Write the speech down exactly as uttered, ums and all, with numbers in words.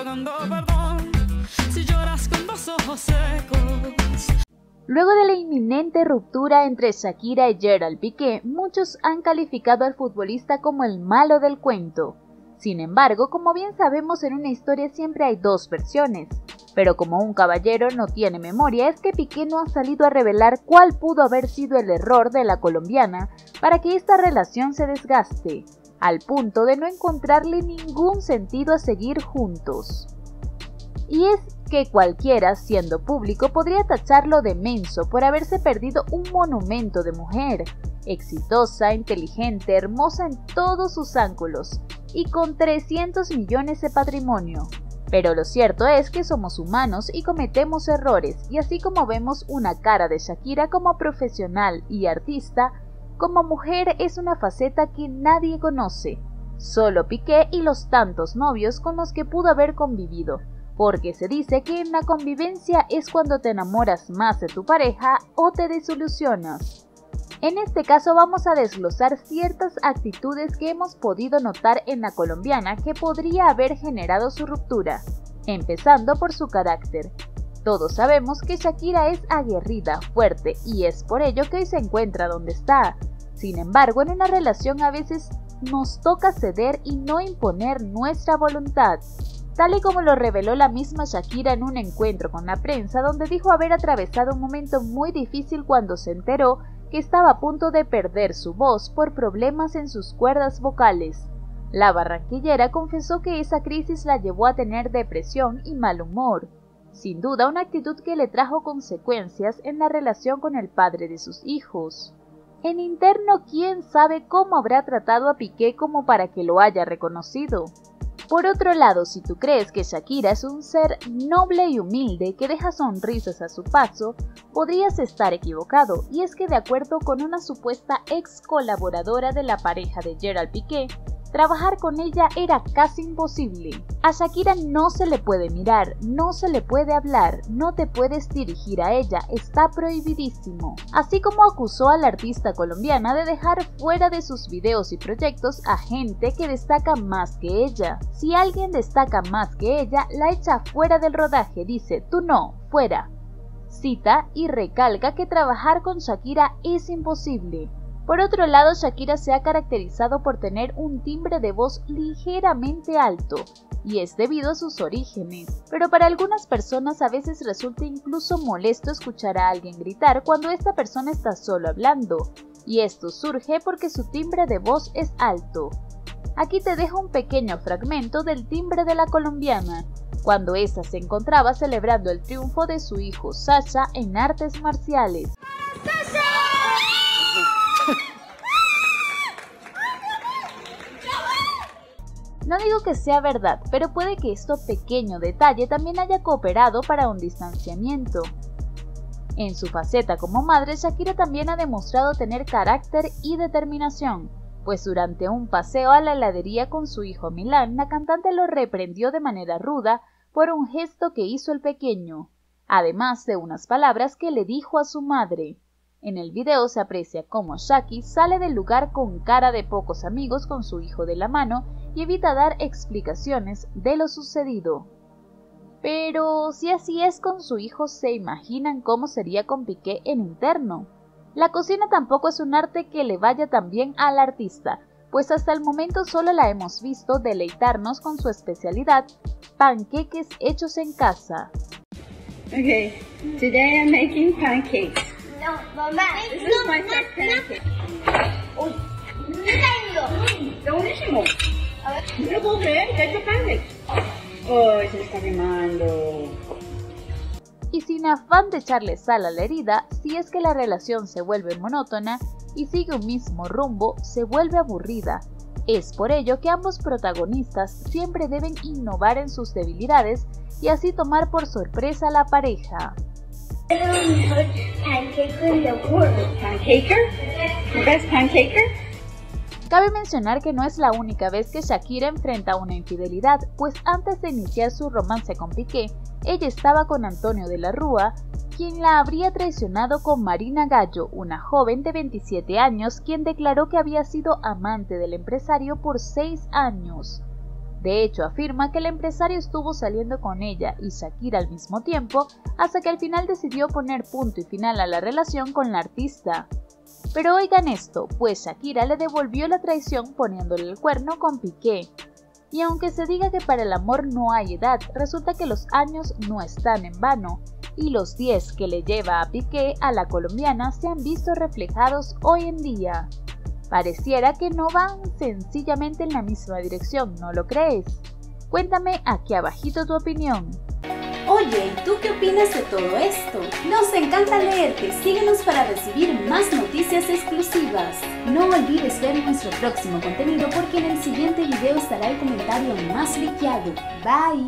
rogando perdón si lloras con los ojos secos. Luego de la inminente ruptura entre Shakira y Gerald Piqué, muchos han calificado al futbolista como el malo del cuento. Sin embargo, como bien sabemos, en una historia siempre hay dos versiones. Pero como un caballero no tiene memoria, es que Piqué no ha salido a revelar cuál pudo haber sido el error de la colombiana para que esta relación se desgaste, al punto de no encontrarle ningún sentido a seguir juntos. Y es que cualquiera, siendo público, podría tacharlo de menso por haberse perdido un monumento de mujer, exitosa, inteligente, hermosa en todos sus ángulos, y con trescientos millones de patrimonio. Pero lo cierto es que somos humanos y cometemos errores, y así como vemos una cara de Shakira como profesional y artista, como mujer es una faceta que nadie conoce, solo Piqué y los tantos novios con los que pudo haber convivido, porque se dice que en la convivencia es cuando te enamoras más de tu pareja o te desilusionas. En este caso vamos a desglosar ciertas actitudes que hemos podido notar en la colombiana que podría haber generado su ruptura, empezando por su carácter. Todos sabemos que Shakira es aguerrida, fuerte, y es por ello que hoy se encuentra donde está. Sin embargo, en una relación a veces nos toca ceder y no imponer nuestra voluntad, tal y como lo reveló la misma Shakira en un encuentro con la prensa, donde dijo haber atravesado un momento muy difícil cuando se enteró que estaba a punto de perder su voz por problemas en sus cuerdas vocales. La barranquillera confesó que esa crisis la llevó a tener depresión y mal humor. Sin duda, una actitud que le trajo consecuencias en la relación con el padre de sus hijos. En interno, quién sabe cómo habrá tratado a Piqué como para que lo haya reconocido. Por otro lado, si tú crees que Shakira es un ser noble y humilde que deja sonrisas a su paso, podrías estar equivocado, y es que de acuerdo con una supuesta ex colaboradora de la pareja de Gerald Piqué, trabajar con ella era casi imposible. A Shakira no se le puede mirar, no se le puede hablar, no te puedes dirigir a ella, está prohibidísimo. Así como acusó a la artista colombiana de dejar fuera de sus videos y proyectos a gente que destaca más que ella. Si alguien destaca más que ella, la echa fuera del rodaje, dice, tú no, fuera. Cita y recalca que trabajar con Shakira es imposible. Por otro lado, Shakira se ha caracterizado por tener un timbre de voz ligeramente alto, y es debido a sus orígenes, pero para algunas personas a veces resulta incluso molesto escuchar a alguien gritar cuando esta persona está solo hablando, y esto surge porque su timbre de voz es alto. Aquí te dejo un pequeño fragmento del timbre de la colombiana, cuando ésta se encontraba celebrando el triunfo de su hijo Sasha en artes marciales. No digo que sea verdad, pero puede que este pequeño detalle también haya cooperado para un distanciamiento. En su faceta como madre, Shakira también ha demostrado tener carácter y determinación, pues durante un paseo a la heladería con su hijo Milán, la cantante lo reprendió de manera ruda por un gesto que hizo el pequeño, además de unas palabras que le dijo a su madre. En el video se aprecia cómo Shaki sale del lugar con cara de pocos amigos con su hijo de la mano y evita dar explicaciones de lo sucedido. Pero si así es con su hijo, ¿se imaginan cómo sería con Piqué en interno? La cocina tampoco es un arte que le vaya tan bien al artista, pues hasta el momento solo la hemos visto deleitarnos con su especialidad, panqueques hechos en casa. Okay, today I'm making pancakes. No, mamá. This is my first pancake. Uy, ¿qué está Está buenísimo. A ver. No lo puedo creer, que ha hecho pancakes. Ay, se me está quemando. Y sin afán de echarle sal a la herida, si es que la relación se vuelve monótona y sigue un mismo rumbo, se vuelve aburrida. Es por ello que ambos protagonistas siempre deben innovar en sus debilidades y así tomar por sorpresa a la pareja. Pancaker in the world. Pancaker? The best pancaker? Cabe mencionar que no es la única vez que Shakira enfrenta una infidelidad, pues antes de iniciar su romance con Piqué, ella estaba con Antonio de la Rúa, quien la habría traicionado con Marina Gallo, una joven de veintisiete años, quien declaró que había sido amante del empresario por seis años. De hecho, afirma que el empresario estuvo saliendo con ella y Shakira al mismo tiempo, hasta que al final decidió poner punto y final a la relación con la artista. Pero oigan esto, pues Shakira le devolvió la traición poniéndole el cuerno con Piqué. Y aunque se diga que para el amor no hay edad, resulta que los años no están en vano, y los diez que le lleva a Piqué a la colombiana se han visto reflejados hoy en día. Pareciera que no van sencillamente en la misma dirección, ¿no lo crees? Cuéntame aquí abajito tu opinión. Oye, ¿y tú qué opinas de todo esto? Nos encanta leerte, síguenos para recibir más noticias exclusivas. No olvides ver nuestro próximo contenido porque en el siguiente video estará el comentario más liqueado. Bye.